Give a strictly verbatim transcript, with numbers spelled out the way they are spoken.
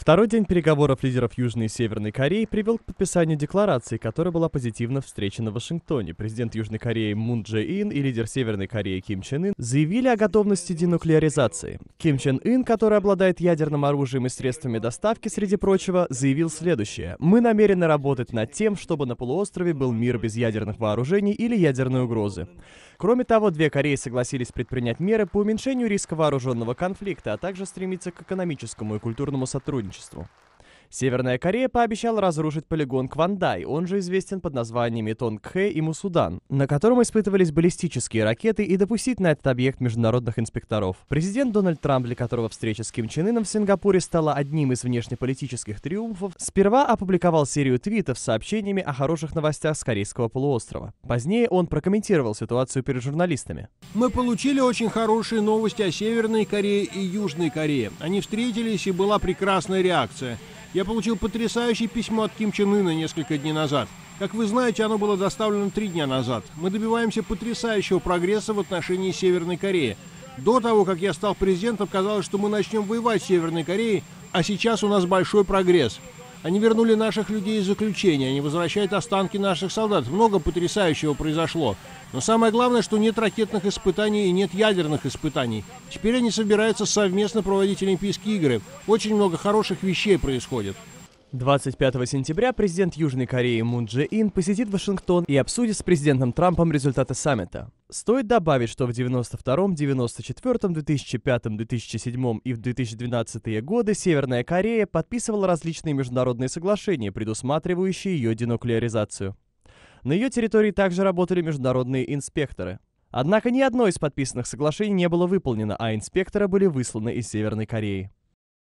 Второй день переговоров лидеров Южной и Северной Кореи привел к подписанию декларации, которая была позитивно встречена в Вашингтоне. Президент Южной Кореи Мун Дже Ин и лидер Северной Кореи Ким Чен Ын заявили о готовности денуклеаризации. Ким Чен Ын, который обладает ядерным оружием и средствами доставки, среди прочего, заявил следующее: «Мы намерены работать над тем, чтобы на полуострове был мир без ядерных вооружений или ядерной угрозы». Кроме того, две Кореи согласились предпринять меры по уменьшению риска вооруженного конфликта, а также стремиться к экономическому и культурному сотрудничеству. Северная Корея пообещала разрушить полигон Квандай, он же известен под названиями Тонгхэ и Мусудан, на котором испытывались баллистические ракеты, и допустить на этот объект международных инспекторов. Президент Дональд Трамп, для которого встреча с Ким Чен Ыном в Сингапуре стала одним из внешнеполитических триумфов, сперва опубликовал серию твитов с сообщениями о хороших новостях с Корейского полуострова. Позднее он прокомментировал ситуацию перед журналистами. «Мы получили очень хорошие новости о Северной Корее и Южной Корее. Они встретились, и была прекрасная реакция. Я получил потрясающее письмо от Ким Чен Ына несколько дней назад. Как вы знаете, оно было доставлено три дня назад. Мы добиваемся потрясающего прогресса в отношении Северной Кореи. До того, как я стал президентом, казалось, что мы начнем воевать с Северной Кореей, а сейчас у нас большой прогресс. Они вернули наших людей из заключения, они возвращают останки наших солдат. Много потрясающего произошло. Но самое главное, что нет ракетных испытаний и нет ядерных испытаний. Теперь они собираются совместно проводить Олимпийские игры. Очень много хороших вещей происходит». двадцать пятого сентября президент Южной Кореи Мун Дже Ин посетит Вашингтон и обсудит с президентом Трампом результаты саммита. Стоит добавить, что в девяносто втором, девяносто четвёртом, две тысячи пятом, две тысячи седьмом и в две тысячи двенадцатые годы Северная Корея подписывала различные международные соглашения, предусматривающие ее денуклеаризацию. На ее территории также работали международные инспекторы. Однако ни одно из подписанных соглашений не было выполнено, а инспекторы были высланы из Северной Кореи.